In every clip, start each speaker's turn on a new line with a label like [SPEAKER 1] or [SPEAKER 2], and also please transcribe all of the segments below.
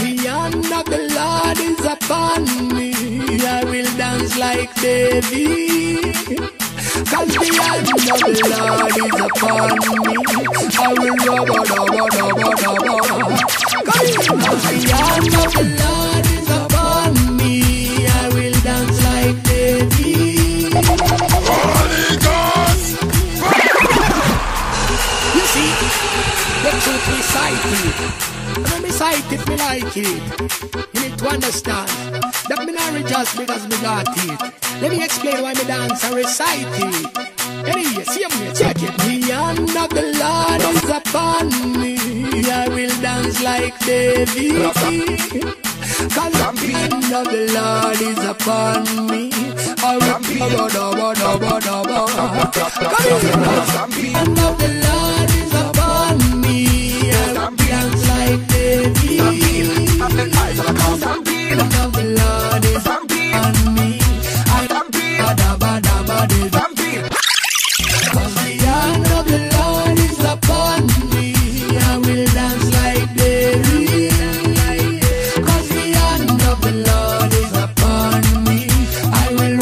[SPEAKER 1] the hand of the Lord is upon me. I will dance like David. Cause the hand of the Lord is upon me. I will rubber. Cause the hand of the Lord is upon me. I will dance like David.
[SPEAKER 2] Holy Ghost!
[SPEAKER 1] You see, the truth recite it. When me cite it, me like it. You need to understand that me not rejoice because me got it. Let me explain why me dance and recite it. Anyway, see me, check it. The hand of the Lord is upon me. I will dance like David. Cause the hand of the Lord is upon me. I will the hand of the Lord is upon me. I will dance like David. Cause the hand of the Lord is upon me. I Cause the hand of the Lord is upon me. I will dance like David. Cause the hand of the Lord is upon me. I will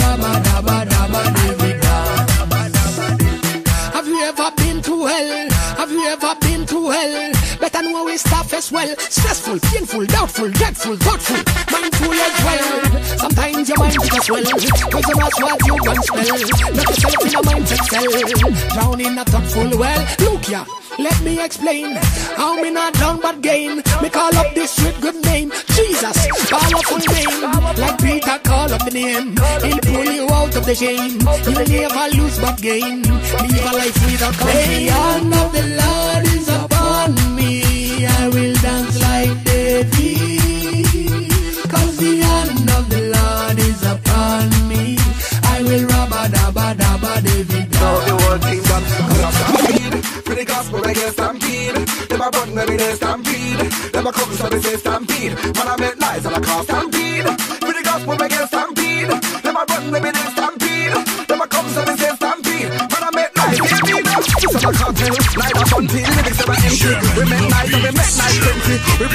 [SPEAKER 1] Have you ever been to hell? Have you ever been to hell? Better know we stuff as well. Stressful, painful, doubtful, dreadful, thoughtful, mindful as well. Sometimes your mind just well, cause you must what you once spell. Not yourself in a mindset cell, drown in a thoughtful well. Look ya, let me explain how me not down but gain. Me call up this with good name, Jesus, powerful name. Like Peter call up the name, he'll pull you out of the shame. You'll never lose but gain, live a life without complaint. The hand of the Lord is upon me. I will dance like David. Cause the hand of the Lord is upon me. I will rabba-dabba-dabba David.
[SPEAKER 3] Now the whole thing done. Cause I'm stampede. For the gospel reggae stampede. Never run me they stampede. Never come so they say stampede. Man I make lies and I call stampede. For the gospel reggae stampede. Never run me they stampede. Never come so they say stampede. Man I make lies. This is a cartel. Live up until lyrics never empty. We make nice and we make nice plenty. We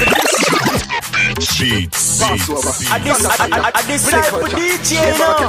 [SPEAKER 2] Beats.
[SPEAKER 4] I decide for DJ now.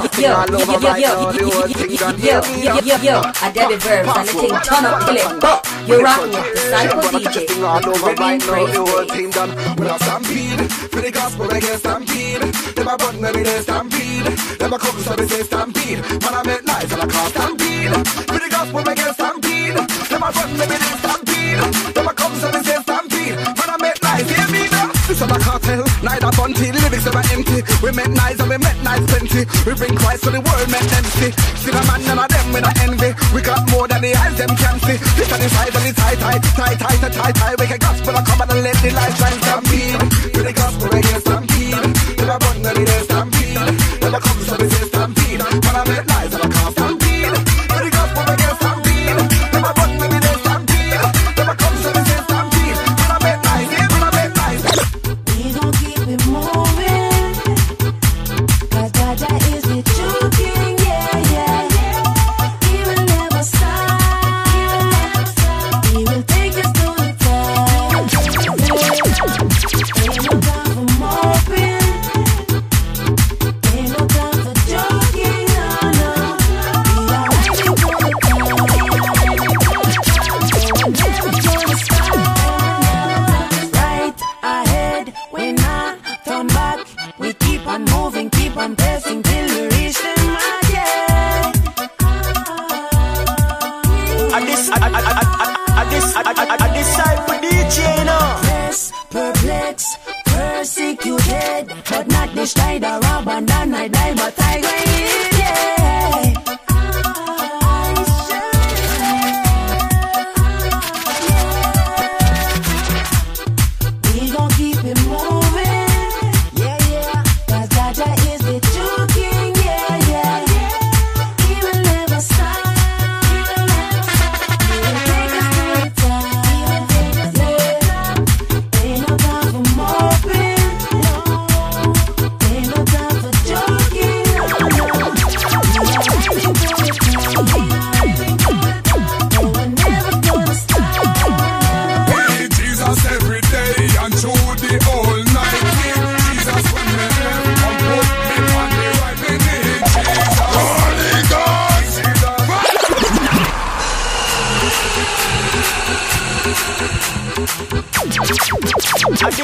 [SPEAKER 5] Yo, I did the verbs and the thing turn up till it. You rock with the cycle DJ.
[SPEAKER 3] Right now, the whole thing done. When I stampede, for the gospel reggae stampede. Never run me they stampede. Never come so they say stampede. Man I make nice and I call stampede. For the gospel reggae stampede. Never run me they stampede. Never come so they say stampede. Man I make nice, hear me now. This is a cartel, neither bunty, lyrics never empty. We make nice and we make nice plenty. We bring Christ to the world, make them see. See the man, none of them with no envy. We got more than the eyes them can see. This on the side and the tie. We can gospel and come and let the light shine stampede. To the gospel reggae stampede. Never run no the stampede. Never come so we say stampede. Man I make nice and I call stampede. To the gospel reggae stampede. Never run no the stampede. Never come so we say stampede. Man I make nice, yeah, man I make nice.
[SPEAKER 6] We gon' keep it moving, cause Jaja is the true king, yeah. He will never stop, he will take us to the top. Ain't no time for moping, ain't no time for joking, no. We are ready for the top, never gonna stop. Right ahead, we not turn back. We keep on moving, keep on pressing till we reach the mark, yeah.
[SPEAKER 4] I decide for DJ now.
[SPEAKER 6] Press, perplex, persecuted, but not destroyed or abandoned. I die, but I wait, yeah. We gon' keep it moving, yeah. Cause Jaja is the true king, yeah. He will never stop, he will take us to the top, Ain't no time for moping, no. Ain't no time for joking, no.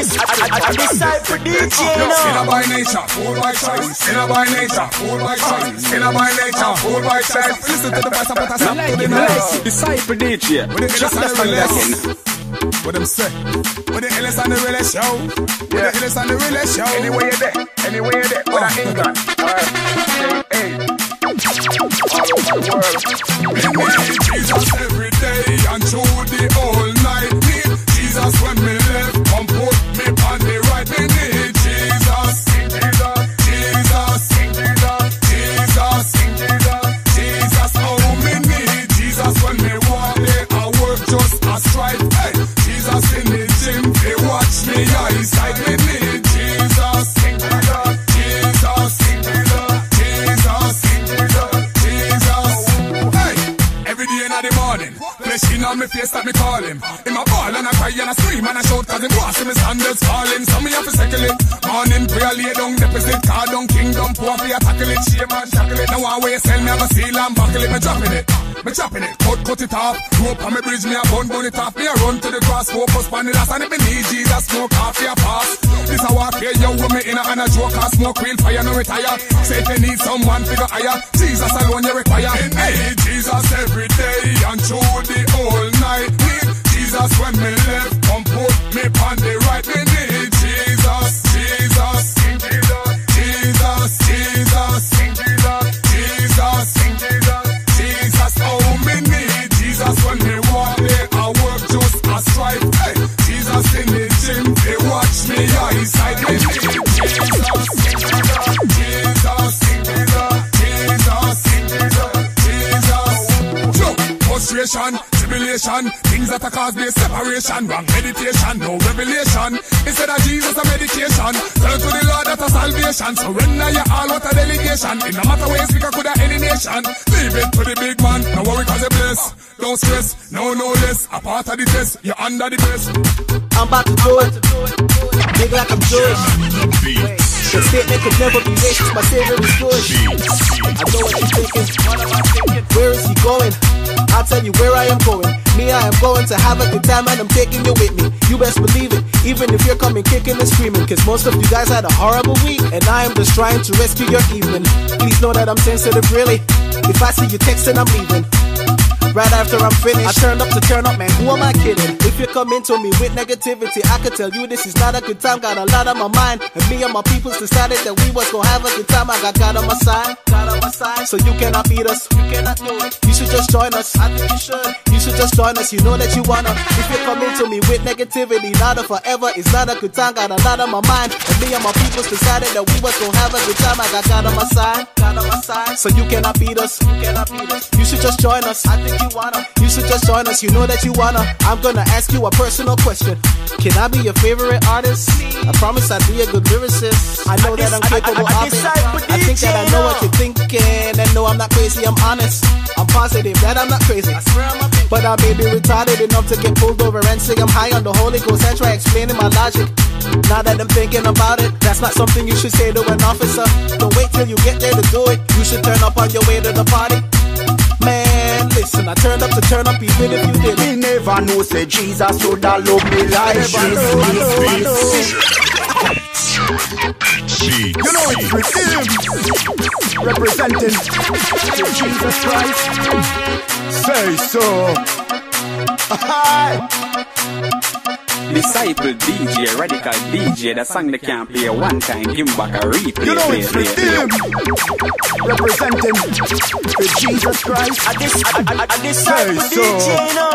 [SPEAKER 4] Disciple DJ,
[SPEAKER 2] Sinner by nature, fool by choice. Sinner by nature, fool by choice. Sinner by nature, fool by choice. Listen to the voice and put us up to the noise.
[SPEAKER 7] Disciple DJ.
[SPEAKER 2] With the illest and the realest. What them say? With the illest and the realest show. With the illest and the realest show. Anywhere you're there, anywhere you're there. With that England. Alright. Hey. All over the world. We need Jesus every day and through the whole night. Need Jesus when me left. Come put me on the right. Me need Jesus. Jesus. Jesus. Jesus. Jesus. Jesus. Oh, me need Jesus when me walk there. I work just a stripe. Hey. Jesus in the gym. They watch me eyesight. Me need Jesus. Jesus. Jesus. The morning, flashing on my face that me call him. In my ball and I cry and I scream and I shout cause him watch me standards falling. So me have to settle it. Morning prayer lay down deposit, card down kingdom, poor for tackle it, shame and shackle it. Now one way you sell me have a seal and buckle it. Me dropping it, me chopping it, cut it off. Rope on me bridge, me a bun it off. Me a run to the cross, focus on the last. And if me need Jesus, smoke off your pass. This a walk here, yo, with me in and a joke, I smoke real fire, no retire. Say if you need someone, figure higher. Jesus alone you require. Hey, Jesus every day and through the whole night. Need Jesus when me left, come put me on the right. Me need Jesus, Jesus, Jesus, Jesus, Jesus, Jesus, Jesus, Jesus. Oh, me need Jesus when me walk there. I work just a stripe. Hey, Jesus in the gym, they watch me eyesight. Me need Jesus, Jesus, Jesus, frustration, tribulation, things that are cause their separation. Wrong meditation, no revelation. Instead of Jesus a medication, turn to the Lord that a salvation. Surrender your all what a delegation. In no matter where you speak, I could have any nation. Leave it to the big man, no worry cause you bless. Don't stress, no less. A part of the test, you're under the best.
[SPEAKER 8] I'm about to do it, big like I'm Jewish. The statement could never be racist, my savior is Jewish. I know what you're thinking, what am I thinking? Where is he going? I'll tell you where I am going. Me, I am going to have a good time and I'm taking you with me. You best believe it, even if you're coming kicking and screaming. Cause most of you guys had a horrible week and I am just trying to rescue your evening. Please know that I'm sensitive really. If I see you texting, I'm leaving. Right after I'm finished, I turned up to turn up, man, who am I kidding? If you come into me with negativity, I could tell you this is not a good time. Got a lot on my mind, and me and my peoples decided that we was gonna have a good time. I got God on my side, so you cannot beat us, you cannot do it. You should just join us, I think you should. You should just join us, you know that you wanna. If you come into me with negativity, not a forever, it's not a good time. Got a lot on my mind, and me and my peoples decided that we was gonna have a good time. I got God on my side, so you cannot beat us, you cannot beat us. You should just join us, I think you wanna. You should just join us, you know that you wanna. I'm gonna ask you a personal question. Can I be your favorite artist? I promise I'd be a good lyricist. I know that I'm capable of it. I think that I know what you're thinking. And no, I'm not crazy, I'm honest. I'm positive that I'm not crazy. I swear I'm but I may be retarded enough to get pulled over and say I'm high on the Holy Ghost and try explaining my logic. Now that I'm thinking about it, that's not something you should say to an officer. Don't wait till you get there to do it. You should turn up on your way to the party. Man, listen, I turned up to turn up even if you didn't.
[SPEAKER 9] Me never know, say Jesus would have loved me like this. You know it's with him, representing Jesus Christ. Say so.
[SPEAKER 7] Disciple DJ, radical DJ, that song they can't play one time, give back a replay.
[SPEAKER 9] You know it's with him, representing the Jesus Christ.
[SPEAKER 4] I disciple DJ,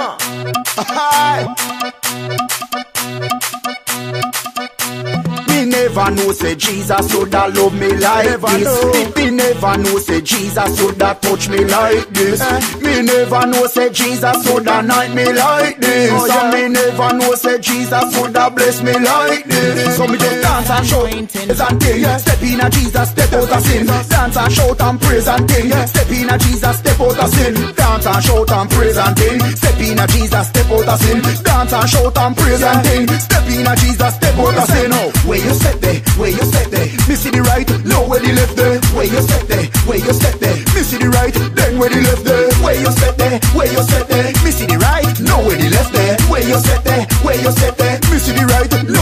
[SPEAKER 9] Me never know, say Jesus would have love me like this. Me never know, say Jesus would have touch me like this. Me never know, say Jesus would have night me like this. And me never know, say Jesus would have bless me like this. So me just dance and shout and ting. Step in a Jesus, step out of sin. Dance and shout and praise and ting. Step in a Jesus, step out of sin. Dance and shout and praise and ting. Step in a Jesus, step out of sin. Dance and shout and praise and ting. Step in a Jesus, step out of sin. Where you step there, where you step there. Me see the right, no where the left there. Where you step there, where you step there. Me see the right, then where the left there. Where you step there, where you step there. Me see the right, no where the left there. Where you step there, where you step there. Me see the right, no where the left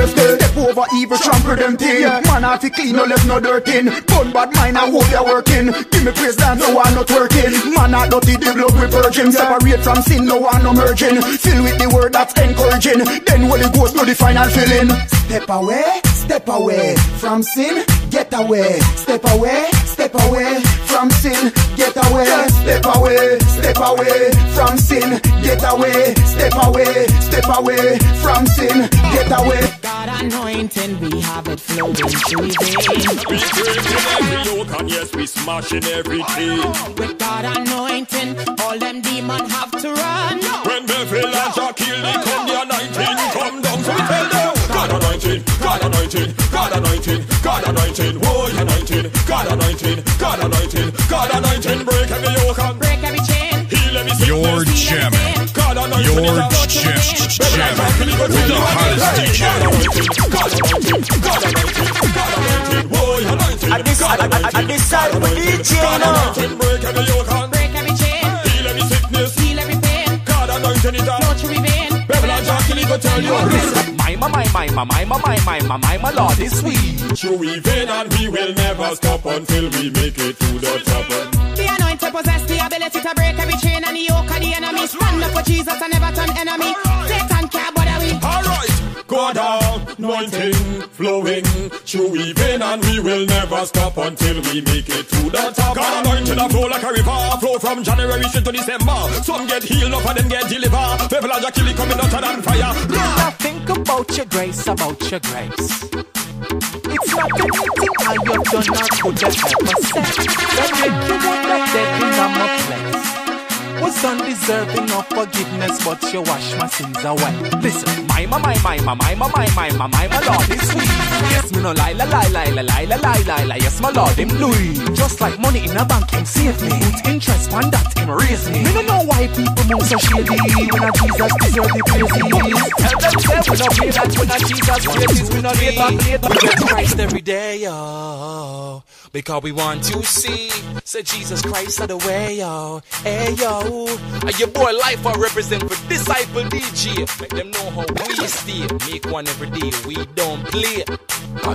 [SPEAKER 9] left there. Step over evil, trample them thing. Man, I fi clean, no left no dirt in. Bun bad mind, I hope you're working. Give me praise dance, no one not working. Man, I dirty the blood with virgin. Separate from sin, no one no merging. Fill with the word that's encouraging. Then Holy Ghost do the final filling. Step away from sin. Get away, step away from sin. Get away, step away from sin. Get away, step away from sin. Get away.
[SPEAKER 10] God anointing, we have it flowing through the veins.
[SPEAKER 11] We breaking every yoke and yes, we smashing everything.
[SPEAKER 10] With God anointing, all them demons have to run.
[SPEAKER 11] When Bevel and Jack kill, they come the anointing. Come down, so we tell them. God anointing, God anointing, God anointing, God anointing, whoa, anointing, God anointing, God anointing, God anointing, break every yoke and
[SPEAKER 10] break every chain.
[SPEAKER 11] Heal every sickness.
[SPEAKER 2] You're jamming.
[SPEAKER 11] God anointing,
[SPEAKER 2] You're just jamming with the hottest DJ.
[SPEAKER 11] God anointing, God anointing, God anointing, God anointing, whoa, anointing,
[SPEAKER 4] I decide for DJ now.
[SPEAKER 11] break every yoke and
[SPEAKER 10] Break every chain.
[SPEAKER 11] heal every sickness.
[SPEAKER 10] Heal every pain.
[SPEAKER 11] God anointing is a
[SPEAKER 10] No true vein.
[SPEAKER 11] Bevel and Jack kill, he go tell you.
[SPEAKER 12] My Lord is sweet.
[SPEAKER 11] True we vain and we will never stop until we make it to the top.
[SPEAKER 10] The anointed possess the ability to break every chain and the yoke of the enemy. Stand up for Jesus and never turn enemy. Satan can't bother we.
[SPEAKER 11] Alright, God anointing flowing. True we vain and we will never stop until we make it to the top. God anointing a flow like a river. Flow from January straight to December. Some get healed up and then get delivered. People are just killing coming out and fire.
[SPEAKER 12] Now think about your grace, about your grace. It's not anything I have done or could have ever said that make you want that dead in my place. Was undeserving of forgiveness, but you wash my sins away. Listen, my Lord is sweet. Yes, me no lie. Yes, my Lord him Louis. Just like money in a bank, him save me. Put interest on that, him raise me. Me no know why people move so shady when a Jesus deserve the praises. Tell them say we no play that when a Jesus praises. We no late back. We get Christ every day, yo, because we want to see. Say Jesus Christ are the way, yo. Hey, yo. And your boy Life I represent for Disciple DJ. Make them know how we stay. Make one every day, we don't play. My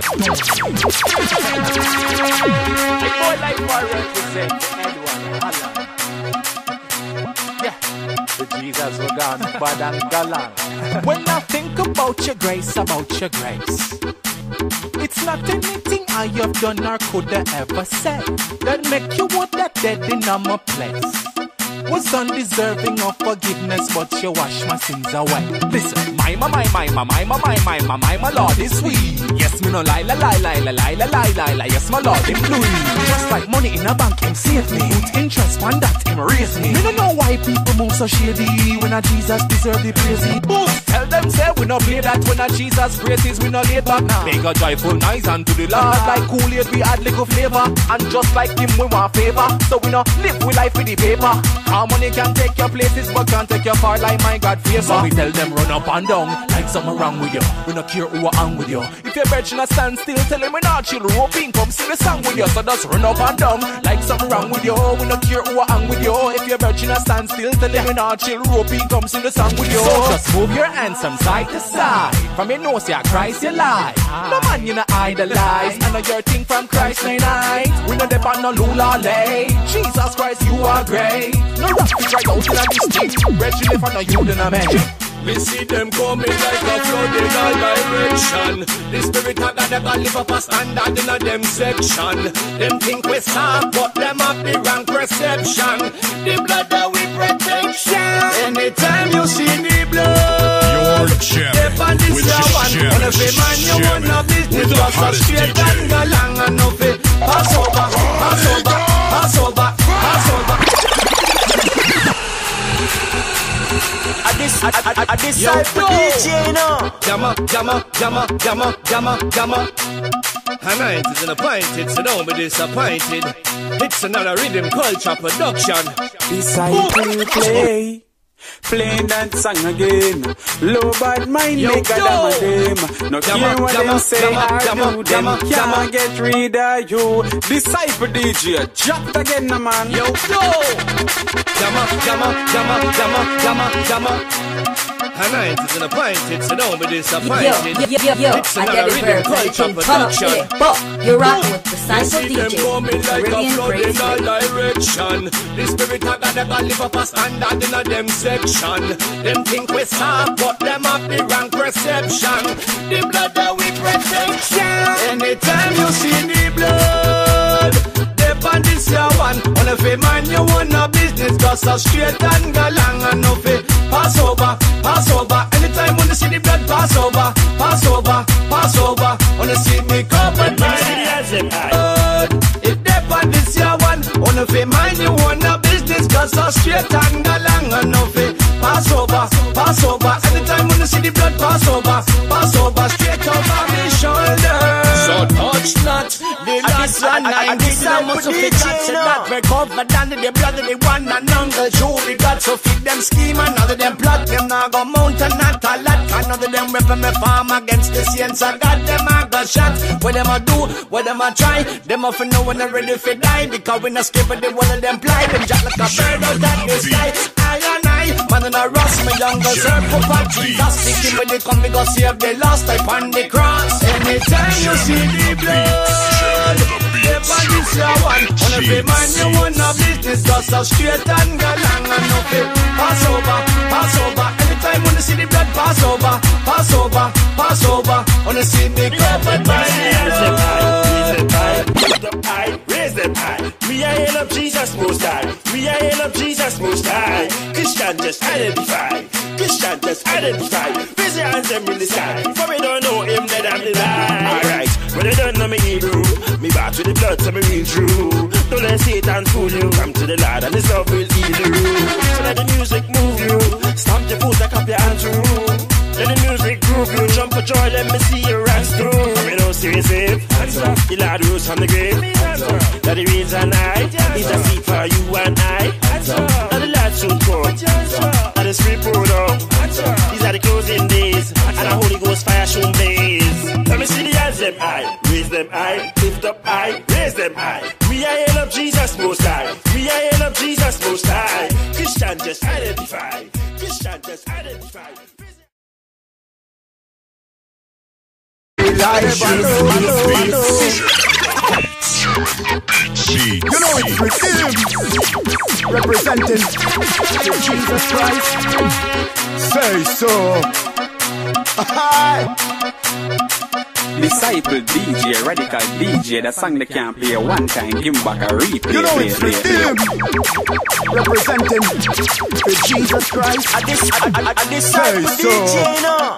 [SPEAKER 12] boy Life I represent for anyone. Yeah, the Jesus were gone, bad and galang. When I think about your grace, it's not anything I have done or could have ever said that make you want that dead in my place. Was undeserving of forgiveness, but you wash my sins away. Listen, my Lord is sweet. Yes, me no lie. Yes, my Lord him Louis. Just like money in a bank, him save me. Put interest on that, him raise me. Me no know why people move so shady when a Jesus deserve the praise. Boost, tell them say we no play that when a Jesus praises, we no laid back now. Make a joyful noise unto the Lord. Like Kool-Aid, we add little flavor, and just like him, we want favor. So we no live with life with the paper. Our money can take your places, but can't take your far like my God favor. So we tell them run up and down, like something wrong with you. We not care who are with you. If your virgin a stand still, tell him we not chill. Rope in, come sing a song with you. So just run up and down, like something wrong with you. We not care who are with you. If your virgin a stand still, tell him we not chill. Rope in, come sing a song with you. So just move your hands from side to side. From your nose, yeah, Christ your life. No man, you not idolize. I know your thing from Christ night. We not depend on Lula lay. Jesus Christ, you are great. No rock right out in a distinct. Reggie live on a you than a magic.
[SPEAKER 11] We see them coming like a flood in all direction. The spirit of God never live up a standard in a them section. Them think we soft, but them have the wrong perception. The blood that we protection. Anytime you see the blood,
[SPEAKER 2] you're jamming with the hottest DJ.
[SPEAKER 11] Pass over.
[SPEAKER 4] I decide for DJ, you know.
[SPEAKER 11] Gamma. Tonight is appointed, so don't be disappointed. It's another rhythm culture production.
[SPEAKER 7] Disciple play. Playing that song again. Low bad mind make a damn of them. Not care what them say or do. Them can't get rid of you. Disciple DJ, drop it again, man.
[SPEAKER 11] Gamma. anointed and appointed, so don't be disappointed.
[SPEAKER 5] Yo,
[SPEAKER 11] It's
[SPEAKER 5] I
[SPEAKER 11] another
[SPEAKER 5] get it,
[SPEAKER 11] rhythm
[SPEAKER 5] verbs, and
[SPEAKER 11] culture
[SPEAKER 5] it turn up
[SPEAKER 11] production.
[SPEAKER 5] it. But you're rocking with Disciple
[SPEAKER 11] See them
[SPEAKER 5] DJ,
[SPEAKER 11] coming like a
[SPEAKER 5] Caribbean
[SPEAKER 11] flood in
[SPEAKER 5] Praise
[SPEAKER 11] all
[SPEAKER 5] Radio.
[SPEAKER 11] direction. The spirit of God, they got live up a standard in a them section. Them think we soft, but them have the wrong perception. The blood that we protection. Anytime you see the blood, they on this your one. Wanna fi mind you wanna business, just so straight and galang and no fi pass over, pass over. Anytime when you see the blood, pass over, pass over, pass over. Wanna see me covered by the blood. If they on this your one, wanna fi mind you wanna business, just so straight and galang and no fi pass over, pass over. Anytime when you see the blood, pass over, pass over. Straight over me shoulder. So touch not the last one. I must have fit that, so that we covered under the blood of the one and uncle Joe. We got so fit them scheme, another them plot them now go mountain not a lot. Another them weapon me farm against the saints. I got them I got shot. What them I do, what them I try. Them off know when they're ready for die. Because we not skip it, they one of them fly. Them jack like a bird out that the sky. I and I, man and I rust my younger serve for what Jesus. Thinking when they come, we go save the lost type on the cross. Anytime you see the blood, the body's your one. Wanna be man, you wanna business, just a straight and galang and no fit. Pass over, pass over. Anytime when you see the blood, pass over, pass over, pass over. Wanna see me covered by the blood.
[SPEAKER 13] Lift up high, raise them high. We are hail up Jesus most high. We are hail up Jesus most high. Christian just identify. Christian just identify. Raise your hands them in the sky. For me don't know him, then I'm the lie. Alright, when they don't know me Hebrew, me back to the blood, so me real true. Don't let Satan fool you. Come to the Lord and his love will heal you. So let the music move you. Stamp your foot like up your hands through. Let the music groove you, jump for joy, let me see your ranks through. Me don't see you safe, hands up. The Lord rose from the grave, hands up. Now the rains and night, he's a seat for you and I, hands up. Now the Lord soon come, hands up. Now the Spirit pour down, hands up. These are the closing days, and the Holy Ghost fire soon blaze. Let me see the hands them high, raise them high, lift up high, raise them high. We are hail up Jesus most high, we are hail up Jesus most high. Christian just identify, Christian just identify.
[SPEAKER 9] You know it's redeemed, representing Jesus Christ. Say so.
[SPEAKER 7] Disciple DJ, radical DJ, the song they can't play one time, give him back a replay.
[SPEAKER 9] You know it's redeemed, representing the Jesus Christ.
[SPEAKER 4] I disciple DJ, you know.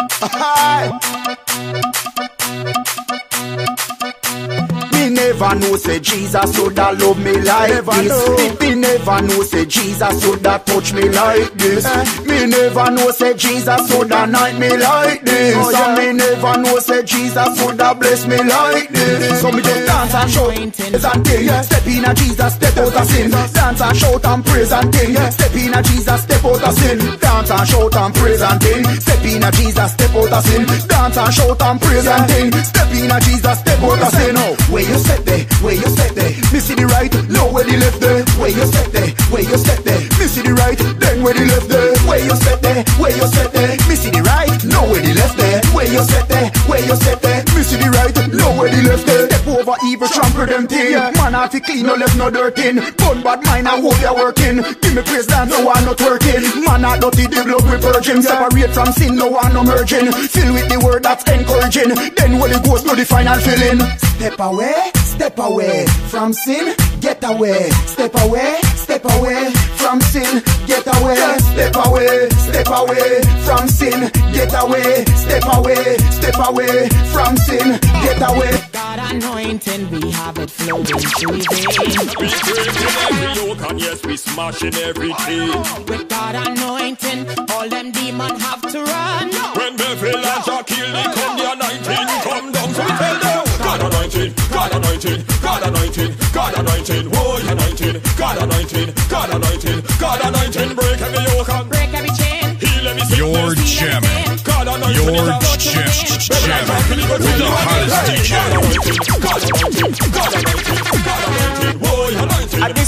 [SPEAKER 9] Me never know say Jesus woulda love me like this. Me never know say Jesus woulda touch me like this. Me never know say Jesus woulda anoint me like this. And me never know say Jesus woulda bless me like this. So me just dance and shout and ting. Step in a Jesus, step out of sin. Dance and shout and praise and ting. Step in a Jesus, step out of sin. Dance and shout and praise and ting. Step in a Jesus, step out of sin. Dance and shout and praise and ting. Step in a Jesus, step out of sin. Where you step there, where you step there. Me see the right, no where the left there. Where you step there, where you step there. Me see the right, then where the left there. Where you step there, where you step there. Me see the right, no where the left there. Where you step there, where you step there. Me see the right, no where the left there. Step over evil, trample them thing. Man have to clean, no left no dirt in. Gun bad mind, I hope you're working. Give me praise dance, no one not working. Man not dirty, the blood we purging. Separate from sin, no one no merging. Fill with the word that's encouraging. Then Holy Ghost to the final filling. Step away from sin, get away. Step away from sin, get away. Step away from sin, get away. Step away from sin, get away.
[SPEAKER 10] God anointing, we have it flowing through veins.
[SPEAKER 13] We breaking every yoke and yes, we smashing everything.
[SPEAKER 10] With God anointing, all them demons have to run.
[SPEAKER 13] When the villains are killed, they come the anointing, come down. So we tell them, God anointing, God anointing, God anointing, God anointing, oh anointing, God anointing, God anointing, God anointing, break every yoke and
[SPEAKER 10] break every chain.
[SPEAKER 13] Heal every sickness.
[SPEAKER 2] You're jamming. You're jamming with the hottest DJ.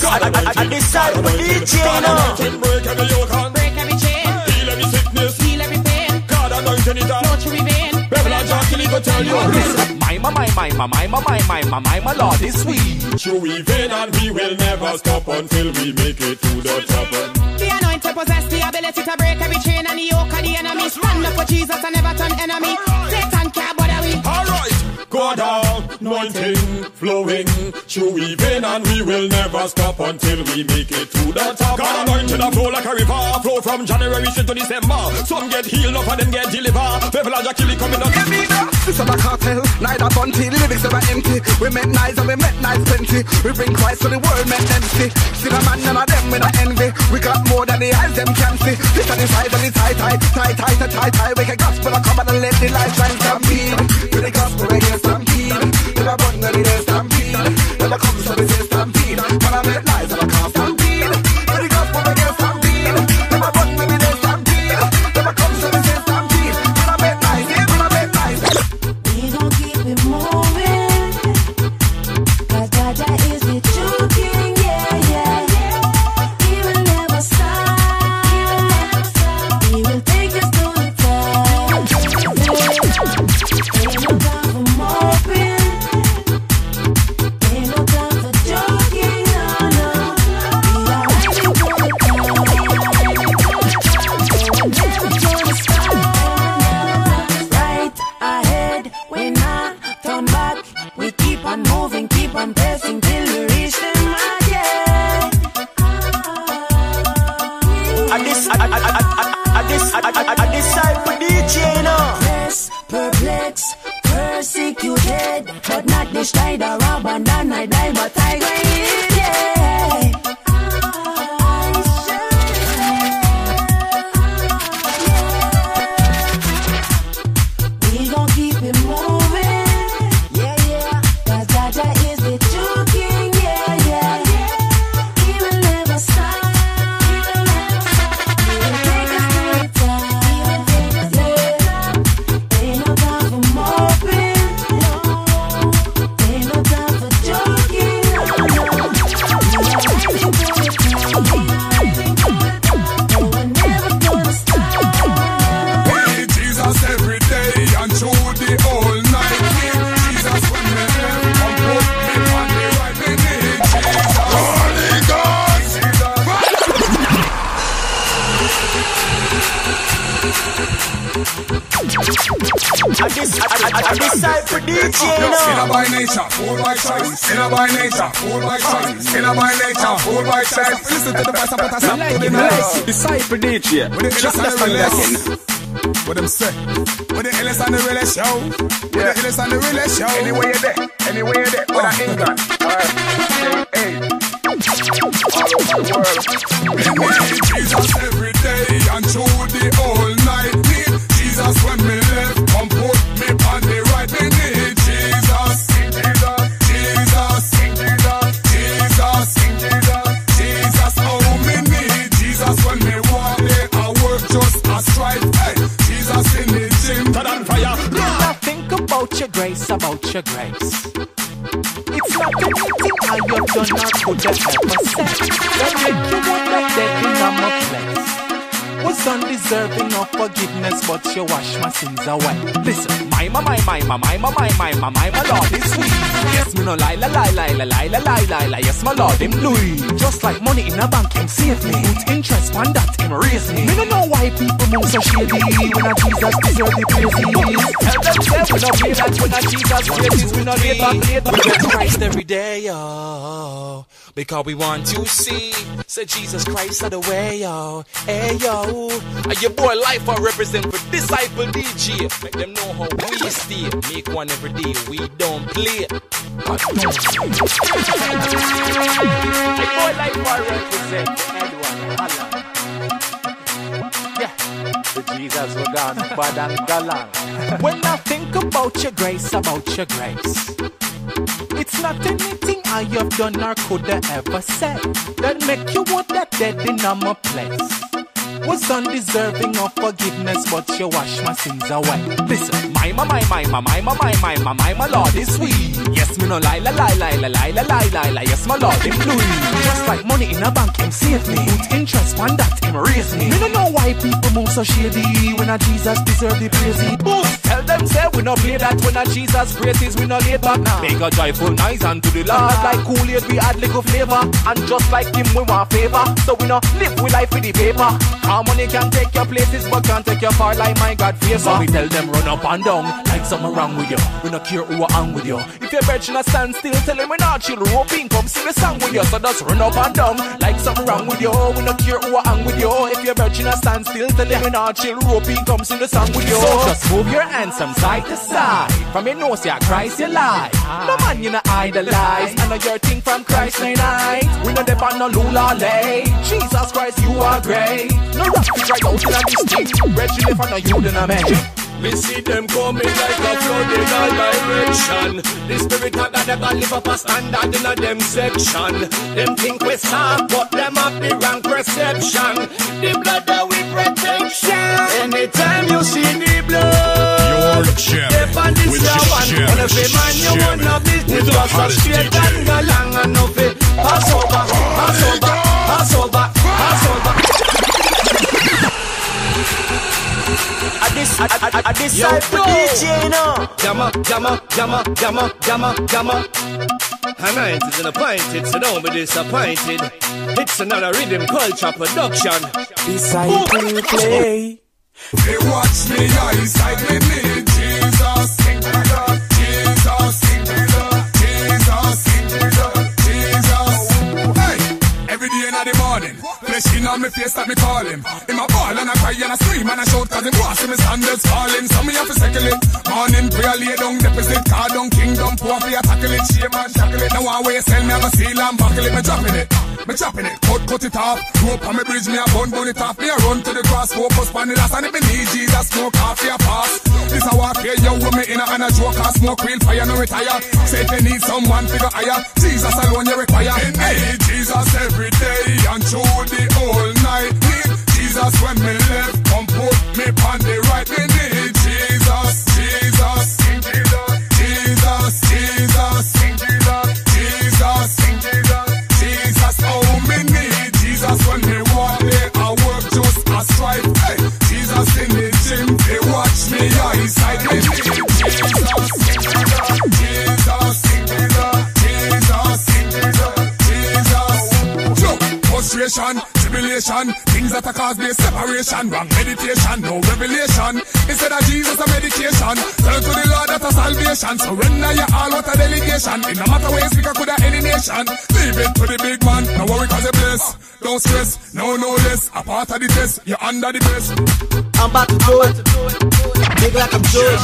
[SPEAKER 4] I disciple DJ, you know.
[SPEAKER 10] Break every chain. Heal every
[SPEAKER 11] go tell you.
[SPEAKER 12] Listen, my Lord is sweet.
[SPEAKER 11] Through we vain and we will never stop until we make it to the top.
[SPEAKER 10] The anointed possess the ability to break every chain and the yoke of the enemy. Stand up for Jesus and never turn enemy. Satan can't bother we.
[SPEAKER 11] Alright, God anointing flowing through we vein and we will never stop until we make it to the top. God anointing a flow like a river, flow from January straight to December. Some get healed up and them get delivered. People are just killing coming up.
[SPEAKER 3] This is a cartel, neither bunty, lyrics never empty. We make nice and we make nice plenty. We bring Christ to the world, make them see. See the man, none of them with a envy. We got more than the eyes them can see. This is the size and the tight. We can gospel and come and let the light shine stampede. With the gospel we get stampede. With a button that it is stampede. Never comes to the stampede. When I make nice and I can't stampede. With the gospel we get stampede. Never button that it is stampede. Never comes to the stampede. When I make nice,
[SPEAKER 6] We gon' keep it moving, 'cause Jaja is the true king, yeah. He will never stop. He will take us to the top. Ain't no time for moping. Ain't no time for joking, no. We are ready for the top. Never gonna stop. Right ahead, we not turn back. We keep on moving, keep on pressing till we reach the mark, yeah.
[SPEAKER 4] I decide for DJ now.
[SPEAKER 6] Press, perplex, persecuted, but not destroyed or abandoned. I die, but I win, yeah. We gon' keep it moving, yeah. 'Cause Jaja is the true king, yeah. He will never stop. He will take us to the top. Ain't no time for moping, no. Ain't no time for joking, no. We are ready for the top. And we're never gonna stop.
[SPEAKER 2] Hey, Jesus every day and through the whole night. Jesus when me left and put me on the right minute. Jesus, Holy Ghost,
[SPEAKER 4] I decide for DJ now.
[SPEAKER 2] Sinner by nature, fool by choice. Sinner by nature, fool by choice. Sinner by nature, fool by choice. Listen to the voice and put a stop to the noise.
[SPEAKER 7] Disciple DJ.
[SPEAKER 2] Just
[SPEAKER 7] understand that again.
[SPEAKER 2] what them say? With the illest and the realest show. With the illest and the realest show.
[SPEAKER 3] Anywhere you're there, with an England. Hey, all over the world.
[SPEAKER 2] We need Jesus every day and through the whole night. Need Jesus when me left, come put me on the right. Me need Jesus, Jesus. Oh, me need Jesus when me walk there. I work just a strike. Hey, Jesus in the gym, turn on fire.
[SPEAKER 12] Now think about your grace, about your grace. It's not anything I have done or could have ever said that make you want that dead in my place. Was undeserving of forgiveness, but you wash my sins away. Listen, my Lord is sweet. Yes, me no lie. Yes, my Lord him Louis. Just like money in a bank, him save me. Put interest on that, him raise me. Me no know why people move so shady when a Jesus deserve the praises. Tell them say we no play that when a Jesus praises. We no later play that.
[SPEAKER 14] We get Christ every day, yo, because we want to see. Say Jesus Christ are the way, yo. Hey, yo. And your boy Life I represent for Disciple DJ. Make them know how we stay. Make one every day. We don't play. But don't.
[SPEAKER 12] My boy Life I represent for everyone. Yeah. The Jesus were gone, bad and galang. When I think about your grace, it's not anything I have done or could have ever said that make you want that dead in my place. Was undeserving of forgiveness, but you wash my sins away. Listen, my Lord is sweet. Yes, me no lie. Yes, my Lord him Louis. Just like money in a bank, him save me. Put interest on that, him raise me. Me no know why people move so shady when a Jesus deserve the praise. Tell them them say we no play that when a Jesus praises we no laid back now. Make a joyful noise unto the Lord. Like Kool-Aid we add little flavor, and just like him we want favor. So we no live with life with the paper. Our money can take your places but can't take your far like my God favor. So we tell them run up and down like something wrong with you. We no care who are with you. If your virgin a stand still, tell him we not chill. Roping come sing the song with you. So just run up and down like something wrong with you. We no care who are with you. If your virgin a stand still, tell him we not chill. Roping come sing the song with you. So just move your hands from side to side. From your nose, yeah, Christ your life. No man you no idolize. I know your thing from Christ night. We no depend no lula lay. Jesus Christ, you are great. No rock to right out in the street. Virgin if I know you then a magic.
[SPEAKER 11] Me see them coming like a flood in all direction. The spirit of God never live up a standard in a them section. Them think we soft, but them have the wrong perception. The blood that we protection. Anytime you see the blood,
[SPEAKER 2] your champion with the champion.
[SPEAKER 11] And every man you want no business, just a straight and go long enough. Pass over, pass over, pass over, pass over.
[SPEAKER 4] I decide for DJ, you know.
[SPEAKER 11] Jammer. Anointed and appointed, so don't be disappointed. It's another rhythm culture production.
[SPEAKER 7] Disciple play.
[SPEAKER 2] They watch me, I side with me. Jesus, sing to God. Jesus, sing to God. Jesus, sing to God. Jesus. Hey, every day in the morning. Flesh in on me face that me call him. In my ball and I cry and I scream and I shout cause him boss me standards falling. So me have to settle it. Morning prayer lay down deposit card down kingdom poor for tackle it. Shame and shackle it. Now I way sell me have a seal and buckle it. Me dropping it. Me chopping it. Cut it off. Rope on me bridge me a bun it off. Me a run to the cross focus pan it. And if me need Jesus smoke off your pass. This a walk here yo with me in a and a joke and smoke real fire no retire. Say if you need someone figure higher. Jesus alone you require. Hey Jesus every day and through the whole night. Need Jesus when me left. Come put me on the right. Me need Jesus, Jesus, sing Jesus, Jesus, Jesus, sing Jesus, Jesus, sing Jesus, Jesus. Oh me need Jesus when me walk there. I work just a strive. Hey, Jesus in the gym. They watch me eyesight. Me need Jesus, sing Jesus, Jesus, sing Jesus, Jesus, sing Jesus, Jesus. Frustration, tribulation, things that are cause me separation. Wrong meditation, no revelation. Instead of Jesus a medication. Turn to the Lord that a salvation. Surrender your all what a delegation. In no matter where you speak, I could have any nation. Leave it to the big man. No worry cause you bless. Don't stress, no less. A part of the test, you're under the best.
[SPEAKER 8] I'm about to do it. Big like I'm Jewish.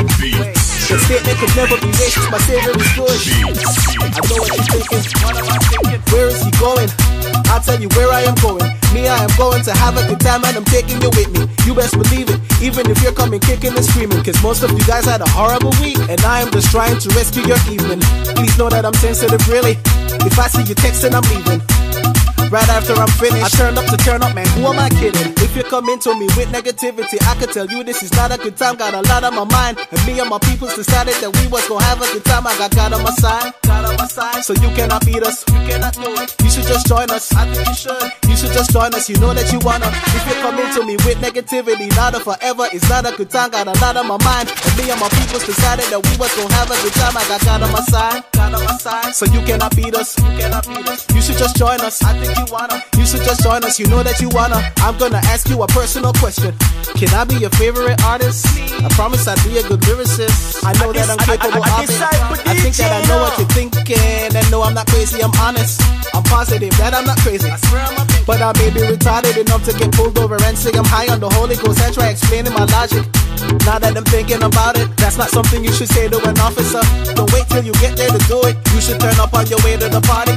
[SPEAKER 8] The statement could never be racist. My savior is Jewish. I know what you're thinking. Where is he going? I'll tell you where I am going. Me, I am going to have a good time and I'm taking you with me. You best believe it, even if you're coming kicking and screaming. Cause most of you guys had a horrible week and I am just trying to rescue your evening. Please know that I'm sensitive really. If I see you texting, I'm leaving. Right after I'm finished, I turned up to turn up, man, who am I kidding? If you come into me with negativity, I could tell you this is not a good time. Got a lot on my mind, and me and my peoples decided that we was gonna have a good time. I got God on my side, so you cannot beat us, you cannot do it. You should just join us, I think you should. You should just join us, you know that you wanna. If you come into me with negativity, not a forever, it's not a good time. Got a lot on my mind, and me and my peoples decided that we was gonna have a good time. I got God on my side, so you cannot beat us, you cannot beat us. You should just join us, I think you wanna. You should just join us, you know that you wanna. I'm gonna ask you a personal question. Can I be your favorite artist? I promise I'd be a good lyricist. I know that I'm capable of it. I think that I know what you're thinking. And no, I'm not crazy, I'm honest. I'm positive that I'm not crazy. But I may be retarded enough to get pulled over and say I'm high on the Holy Ghost and try explaining my logic. Now that I'm thinking about it, that's not something you should say to an officer. Don't wait till you get there to do it. You should turn up on your way to the party.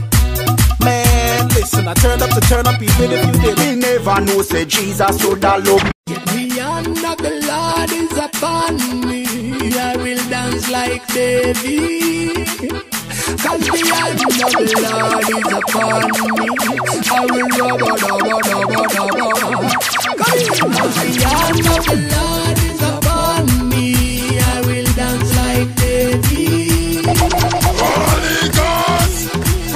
[SPEAKER 8] Man, listen, I turned up to turn up even if you did.
[SPEAKER 9] We never know, say Jesus would have loved me.
[SPEAKER 1] The hand of the Lord is upon me. I will dance like David. Cause the hand of the Lord is upon me. I will rubber. The hand of the Lord is upon me. I will dance like David.
[SPEAKER 2] Holy Ghost!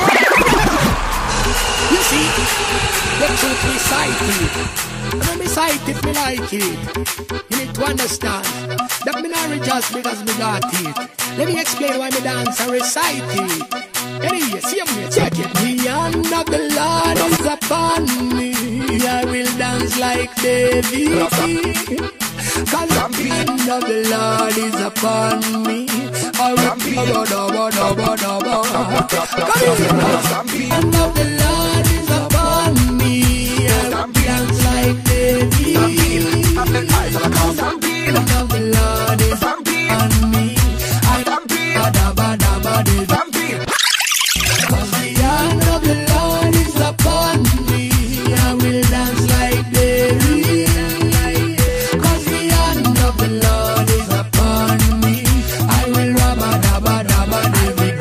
[SPEAKER 1] You see, the truth beside you. When me sight it, me like it. You need to understand. That me not just because me got it. Let me explain why me dance and recite it. Anyway, see me, check it. The hand of the Lord is upon me. I will dance like David. Cause the hand of the Lord is upon me. I will the hand of the Lord is upon me. I will dance like David. The hand of the Lord is upon me. I Cause the hand of the Lord is upon me. I will dance like David. Cause the hand of the Lord is upon me. I will David.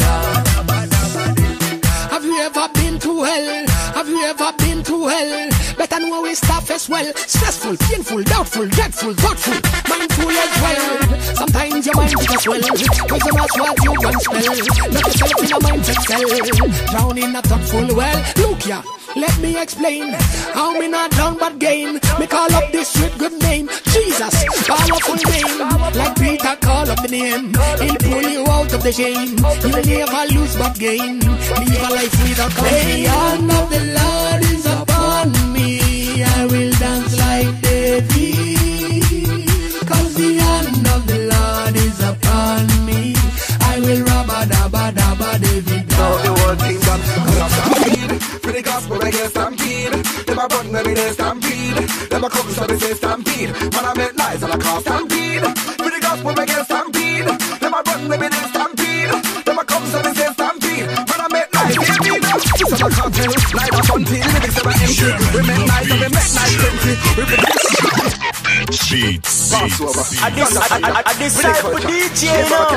[SPEAKER 1] Have you ever been to hell? Have you ever been to hell? Better know we stuff as well. Stressful, painful, doubtful, dreadful, thoughtful, mindful as well. Sometimes your mind just well, cause you're not what you once spell. Not yourself in a mindset cell, drown in a thoughtful well. Look ya, let me explain how me not drown but gain. Me call up this with good name, Jesus, powerful name. Like Peter call up the name, he'll pull you out of the shame. You'll never lose but gain, live a life without complaint. The hand of the Lord is upon me. I will dance like David. Cause the hand of the Lord is upon me. I will David.
[SPEAKER 3] Now the whole thing done. Stampede, for the gospel reggae stampede. Them a button every day stampede. Them a couple so they say stampede. Man I make nice and I call stampede. For the gospel reggae stampede. Them a button every day stampede. Them a couple so they say stampede. Man I make nice stampede. Some a cocktail, light up until lyrics are empty. We make nice and we make nice empty.
[SPEAKER 15] Beats.
[SPEAKER 4] I disciple DJ,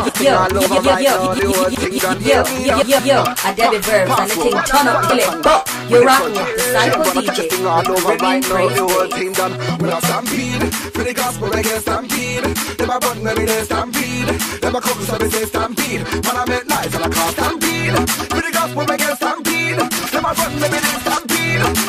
[SPEAKER 5] Yo, I Debbie Verbs and the thing turn up till it bop. You're rocking with Disciple DJ.
[SPEAKER 3] All over right now, the whole team done. We a stampede, for the gospel reggae stampede. Them a button every day stampede. Them a couple so they say stampede. Man I make nice and I call stampede. For the gospel reggae stampede. Them a button every day stampede.